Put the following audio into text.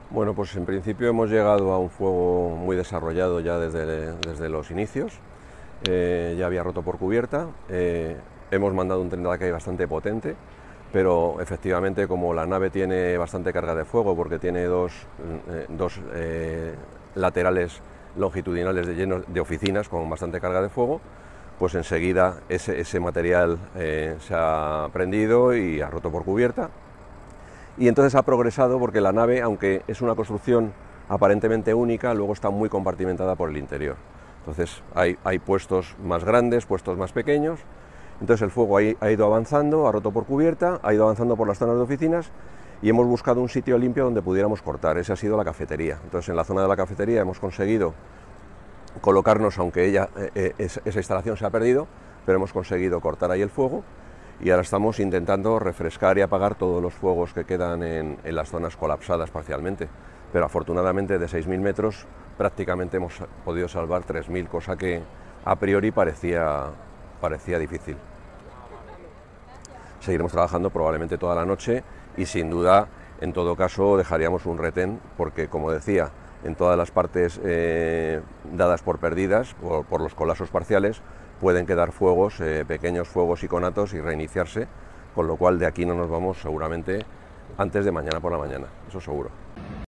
Bueno, pues en principio hemos llegado a un fuego muy desarrollado ya desde los inicios. Ya había roto por cubierta. Hemos mandado un tren de ataque bastante potente, pero efectivamente, como la nave tiene bastante carga de fuego, porque tiene dos laterales longitudinales llenos de oficinas con bastante carga de fuego, pues enseguida ese material se ha prendido y ha roto por cubierta. Y entonces ha progresado porque la nave, aunque es una construcción aparentemente única, luego está muy compartimentada por el interior. Entonces hay puestos más grandes, puestos más pequeños. Entonces el fuego ha ido avanzando, ha roto por cubierta, ha ido avanzando por las zonas de oficinas y hemos buscado un sitio limpio donde pudiéramos cortar. Esa ha sido la cafetería. Entonces en la zona de la cafetería hemos conseguido colocarnos, aunque esa instalación se ha perdido, pero hemos conseguido cortar ahí el fuego. Y ahora estamos intentando refrescar y apagar todos los fuegos que quedan en las zonas colapsadas parcialmente. Pero afortunadamente de 6.000 metros prácticamente hemos podido salvar 3.000, cosa que a priori parecía difícil. Seguiremos trabajando probablemente toda la noche y sin duda, en todo caso, dejaríamos un retén porque, como decía, en todas las partes dadas por perdidas, por los colapsos parciales, pueden quedar fuegos, pequeños fuegos y conatos y reiniciarse, con lo cual de aquí no nos vamos seguramente antes de mañana por la mañana, eso seguro.